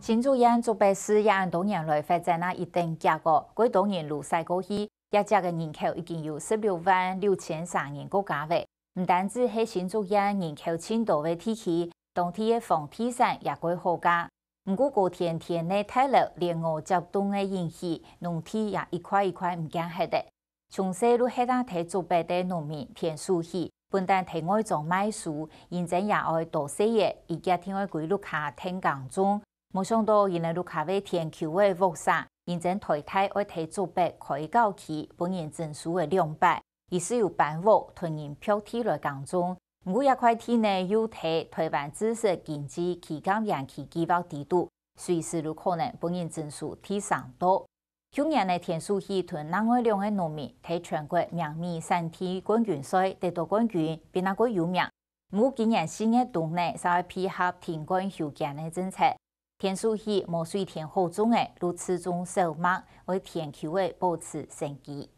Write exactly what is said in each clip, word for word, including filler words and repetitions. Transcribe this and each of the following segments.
新竹县竹北市也按多年来发展了一定结果，过多年路赛过去，也这个人口已经有十六万六千三人个价位。唔单止係新竹县人口遷多嘅地區，當地嘅房地產也過好價。唔過個天天嘅睇落，連我接動嘅引起，農地也一塊一塊唔驚係的。從細路喺度睇竹北嘅農民田數起，本單睇外種買樹，現真也愛多些嘢，而家聽愛歸路卡聽講中。冇想到，原來路卡為天橋嘅復殺，認真台太愛睇竹北開高期，本年整數為兩百，而是有辦屋屯人票梯來講中。唔一塊地呢，有睇台灣知識經濟期間延期計劃地度，隨時有可能本年整數提上多。去年呢，田數起屯南外兩個農民睇全國名米產地冠軍賽得到冠軍，比那個有名。唔今年新嘅冬呢，稍微配合停工休假嘅政策。田數起冇水田好種嘅，如始終收麥為田球嘅保持生機。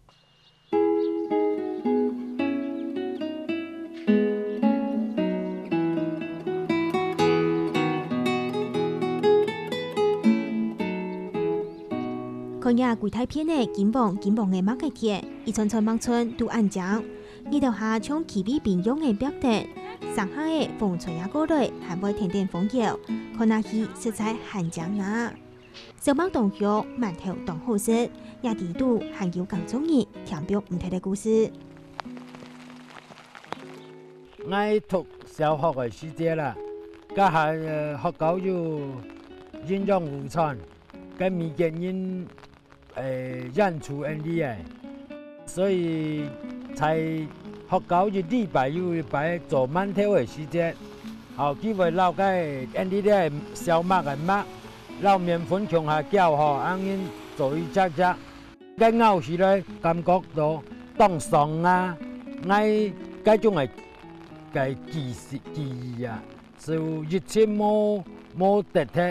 看下櫃台片嘅金黃金黃嘅麥嘅田，一串串麥村都安靜。呢度下將奇比並用嘅標點，上下嘅風吹下過來，還會點點風搖。看下去實在很正啊！小麥當肉，饅頭當好食，也地度還有更中意聽表唔同嘅故事。 我讀小學嘅時節啦，家下學校要營養午餐，跟每個人誒演出演啲嘅，所以在學校要禮拜要禮拜做饅頭嘅時節。好，機會撈嘅演啲啲小麥嘅麥，撈麵粉強下攪嗬，啱啱做一隻隻，嘅咬起來感覺到當爽啊！我嗰種係嘅記憶記憶啊，就一切冇冇得脫。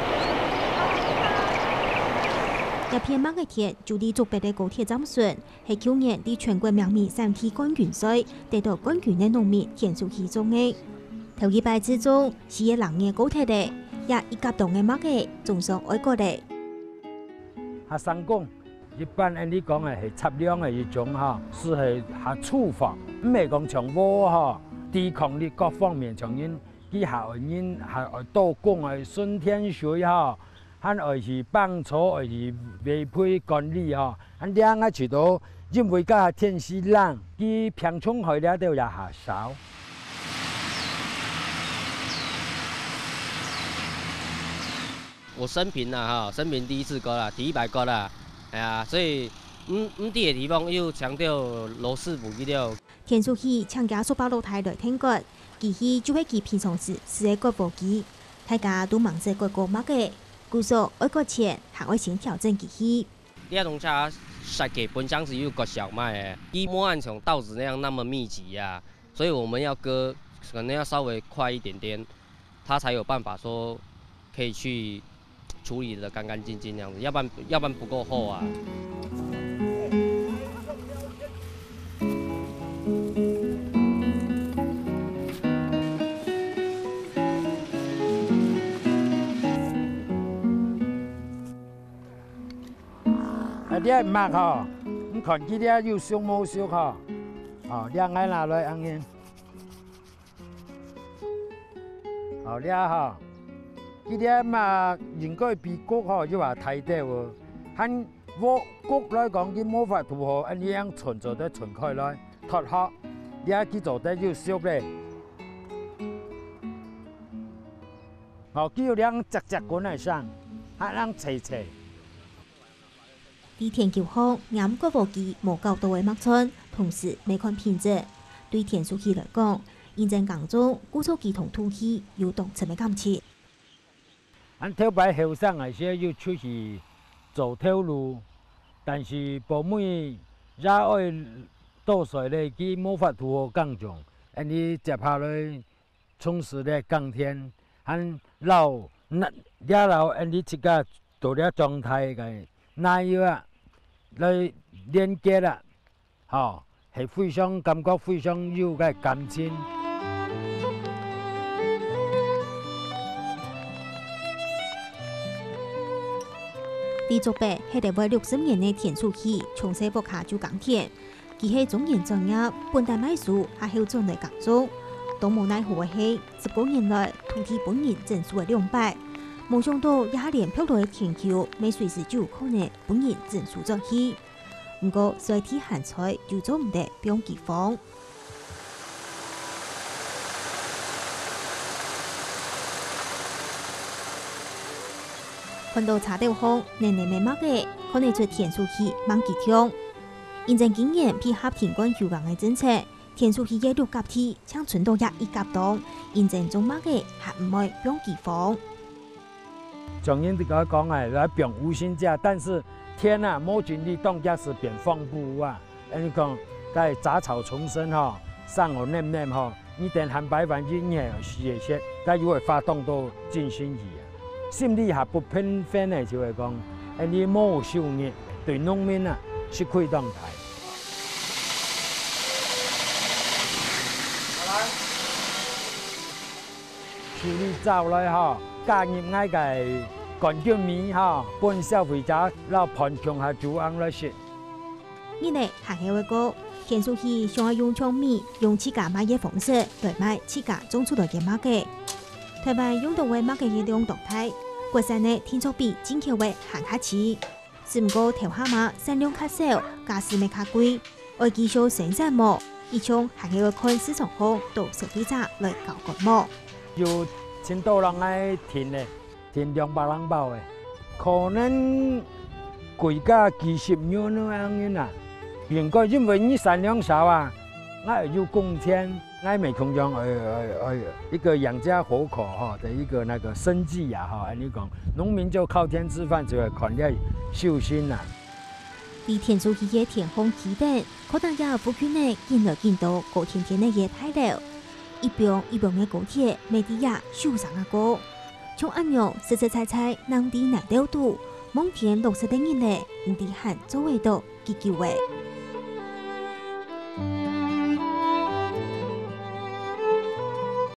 一片麥嘅田就喺竹北嘅高鐵站上，係去年喺全國名米產地冠軍賽得到冠軍嘅農民田數其中嘅。頭幾擺之中，是一人嘅高鐵嘅，也一甲動嘅麥嘅，仲上愛國嘅。 學生講，一般按你講嘅係測量嘅一種嚇，是係下廚房，唔係講長窩嚇，抵抗力各方面從因啲下人係愛多工係順天水嚇，還愛是幫助愛是維配管理嚇，咁兩個除到因為家下天氣冷，啲平沖海咧都有下少。 我生平啦，哈，生平第一次割啦，第一百割啦，係啊，所以唔唔啲嘅地方要強調羅師傅嗰啲。 田數起搶架數包露台來聽割，其實就係佢平常時是一個搏擊，大家都忙着割割麥嘅，故所愛割錢，還愛先調整其實。 呢種茶設計本身是要割小麥嘅，一沒按像稻子那樣那麼密集啊，所以我們要割可能要稍微快一點點，它才有辦法說可以去處理得乾乾淨淨，這樣子，要不然要不然不夠厚啊。 啊啲麥嗬，咁看佢啲要燒冇燒嗬，哦，兩個拿來安嘅，好啲嗬。呢啲嘛應該比谷嗬，要話睇啲喎。喺我谷來講，啲冇法度嗬，一樣存在得存開來，脫殼，而家佢做得要燒咧。哦，佢要兩隻隻滾嚟上，係兩齊齊。 啲田橋好，啱個貨機無夠到嘅麥村，同時未看品質。對田數起來講，認真耕種，估錯機同土氣有同層嘅感情。 俺頭擺後生嗰些要出去做條路，但是保妹也愛多水咧，佢冇法度好耕種，俺哋接下來從事咧耕田，俺老那也老俺哋自家做啲狀態嘅，那要啊來連接啦，嚇係非常感覺非常有嘅感情。 李祖伯系台湾六十年的田书记，从小不下就耕田，佢系中研专业，本地美术还有种的工作。都无奈何的是，十九年来土地本人证书的两百，没想到也连漂落的田球，未随时就有可能本人证书作起。不过，衰天限财就做唔得，不用kỳ慌。看到茶豆风，年年慢慢嘅，看得出田书记忙吉强。现在经验配合田管休耕的政策，田书记嘅六甲梯抢存到也一甲档，现在种乜嘅还唔会不用kỳ慌。 总言的讲讲哎，来表无薪假，但是天啊，摸尽力动家时变放不啊！你讲在杂草丛生哈，上有嫩嫩哈，你等含白饭去你系有些，但如果发动到尽心意啊，心里还不平凡的就会讲，哎，你冇收入，对农民啊是亏当台。处理走来哈，加入爱个干叫米哈，本消费者老盘穷下煮ăn来食。 你呢还系会讲，田书记想要用抢米，用自家买嘅方式来买自家种出来嘅马嘅。台湾用到嘅马嘅利用动态，国产呢天作比进口嘅还客气。只不过头下马产量较少，价钱咪较贵，要继续生产么？以前还系要看市场好，到消费者来搞个么？ 有千多人爱填的，填两百人包的，可能贵价几十元那样嘅啦。应该因为你产量少啊，我有贡献，我每空中呃呃呃一个养家活口哈的一个那个生计呀哈，你讲农民就靠天吃饭，就要看了修心呐。 离田书记嘅田丰期等，可能也不可能见到见到高天天的嘢太了。一边一边的高铁，每地也受伤啊个。从安阳实实在在能地难了度，蒙天落实的人嘞，唔地喊周围到急救的。